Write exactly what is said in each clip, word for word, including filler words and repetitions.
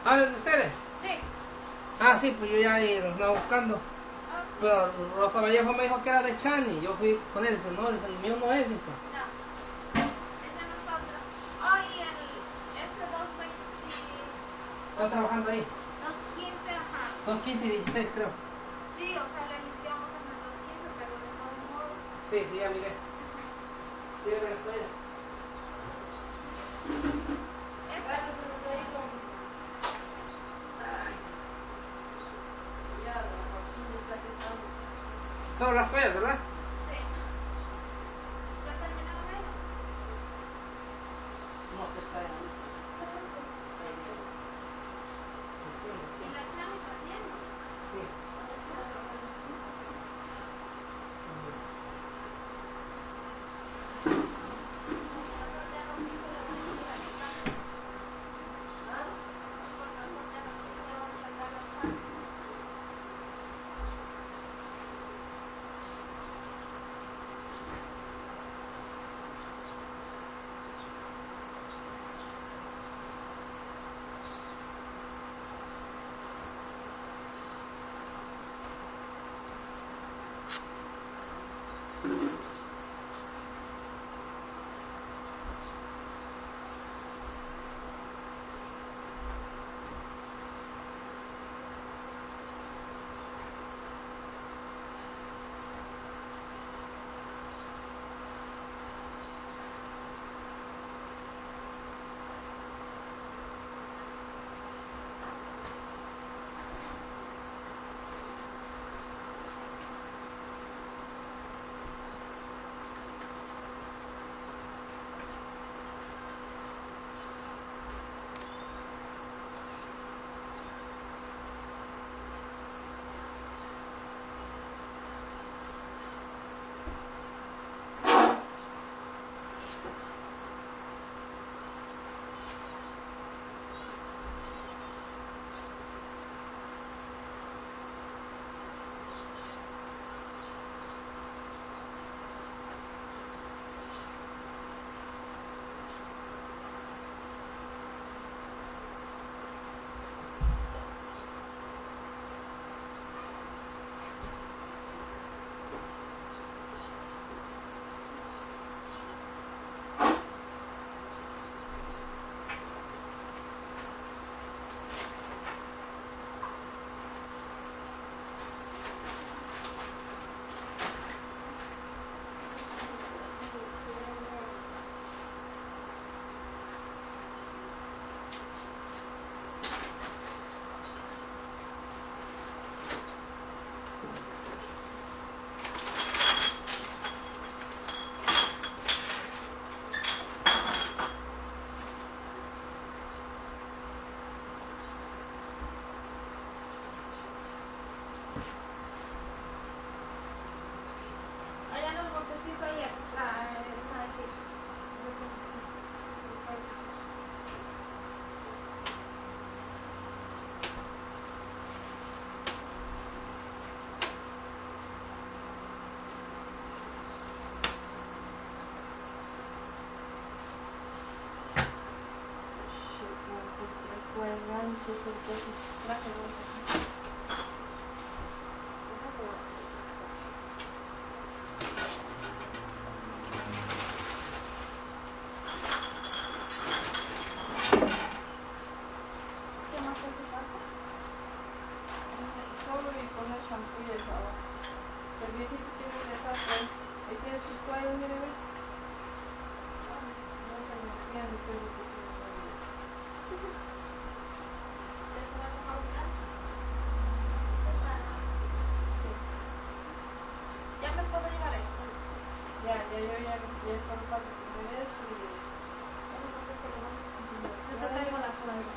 Ah, ¿es de ustedes? Sí. Ah, sí, pues yo ya ahí los andaba buscando. Ah, Pero Rosa Vallejo me dijo que era de Chani. Yo fui con él, dice, no, dice, el mío no es, dice. no. Ese no es otro. Oh, y el, este dos veinte, ¿Están trabajando ahí? dos quince, ajá. dos quince y dieciséis, creo. Sí, o sea, le limpiamos en el dos quince, pero de todos modos. Sí, sí, ya miré. Sí, ya me estoy. Este, Son las toallas, ¿verdad? sí. ¿Ya terminaron ellos? No, que está ahí. Y la Chani también, ¿no? Sí. Nosotros ya los cinco le vamos a ir a quitar. Nosotros ya los cinco le vamos a sacar la Chani. Allá en el botecito ahí, la, esa aquí. ¿Qué más hace falta? Solo y poner shampoo y el jabón. El viejito tiene un desastre. Ahí tiene sus toallas, mire, ve. No se metía ni pelo que tiene nadie. ¿Ya se va a tomar usted? Sí. Ya me puedo llevar esto. Ya, ya, yo ya, ya solo falta poner esto y... Vamos a hacer que lo vamos a y- Yo te traigo la toalla.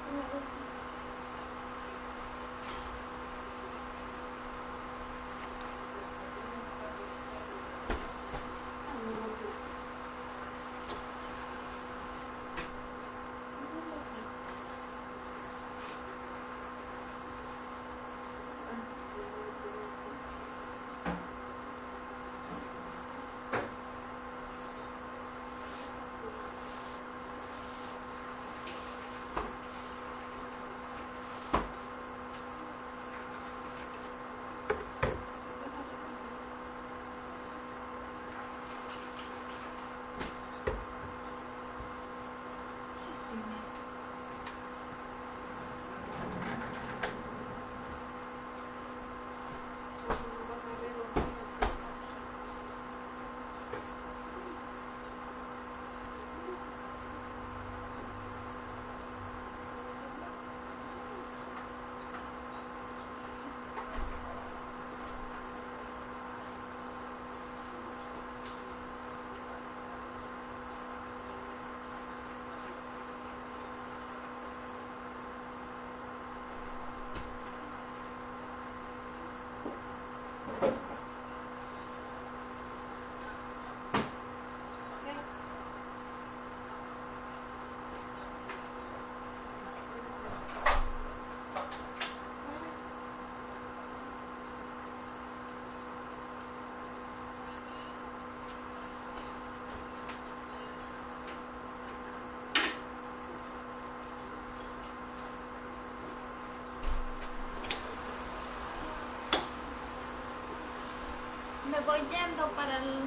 Me voy yendo para el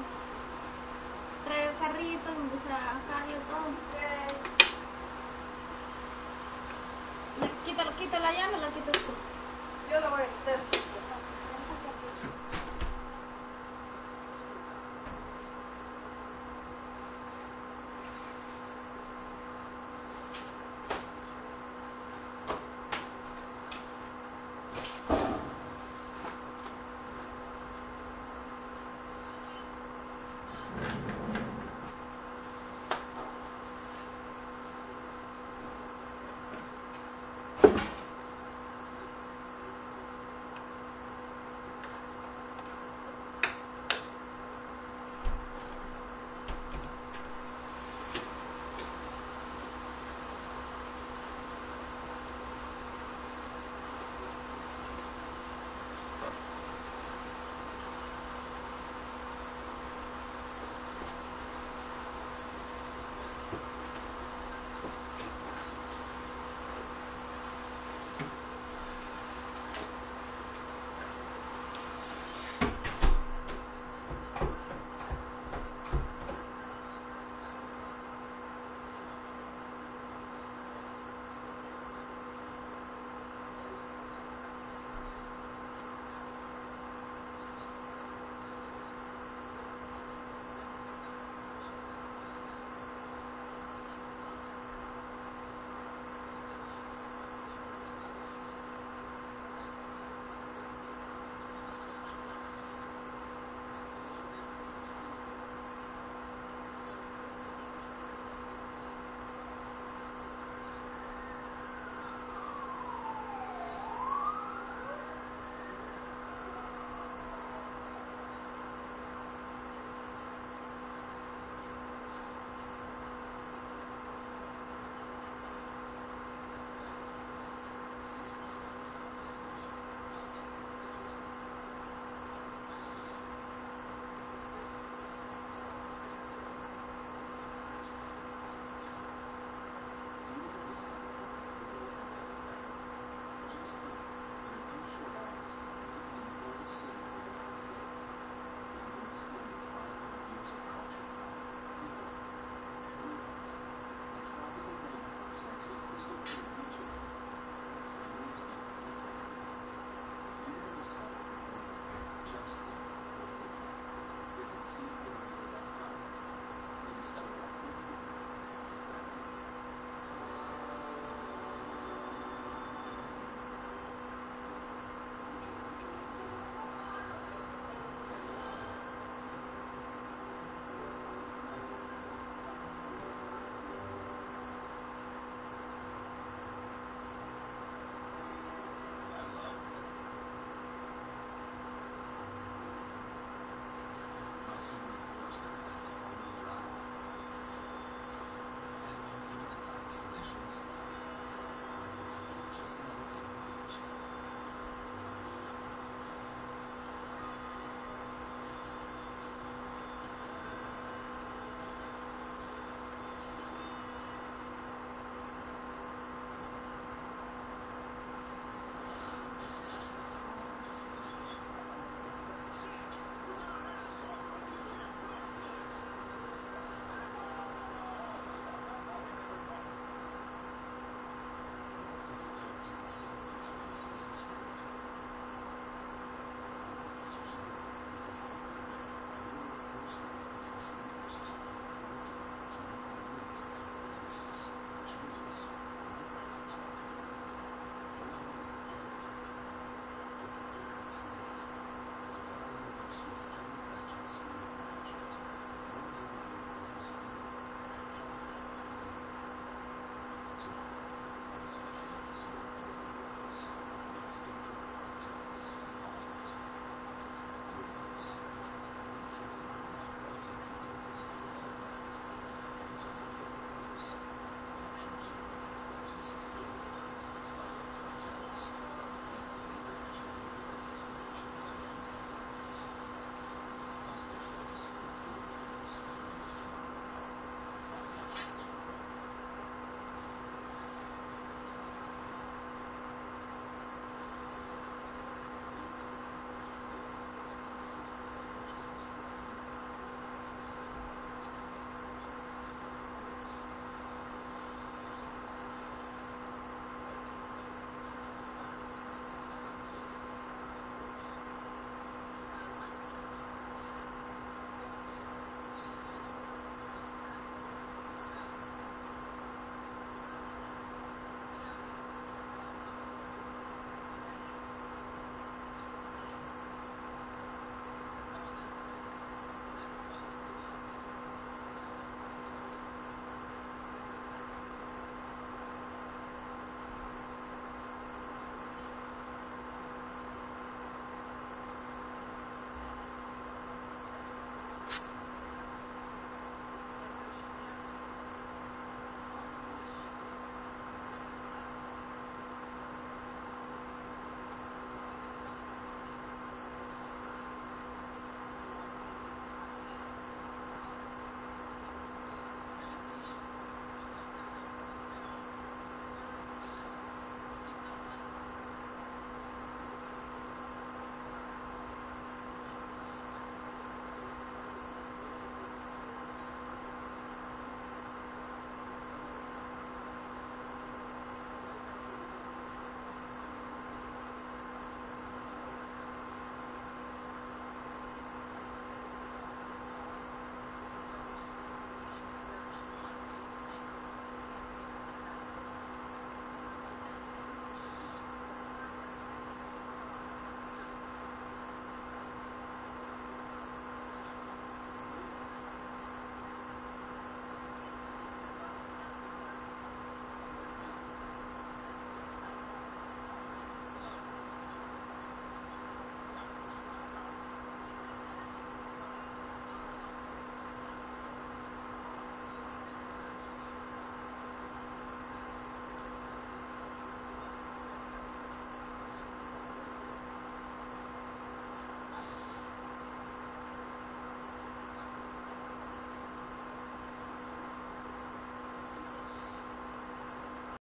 traer el carrito, empezar a sacarle todo. Le quito, quito la llave, la quito.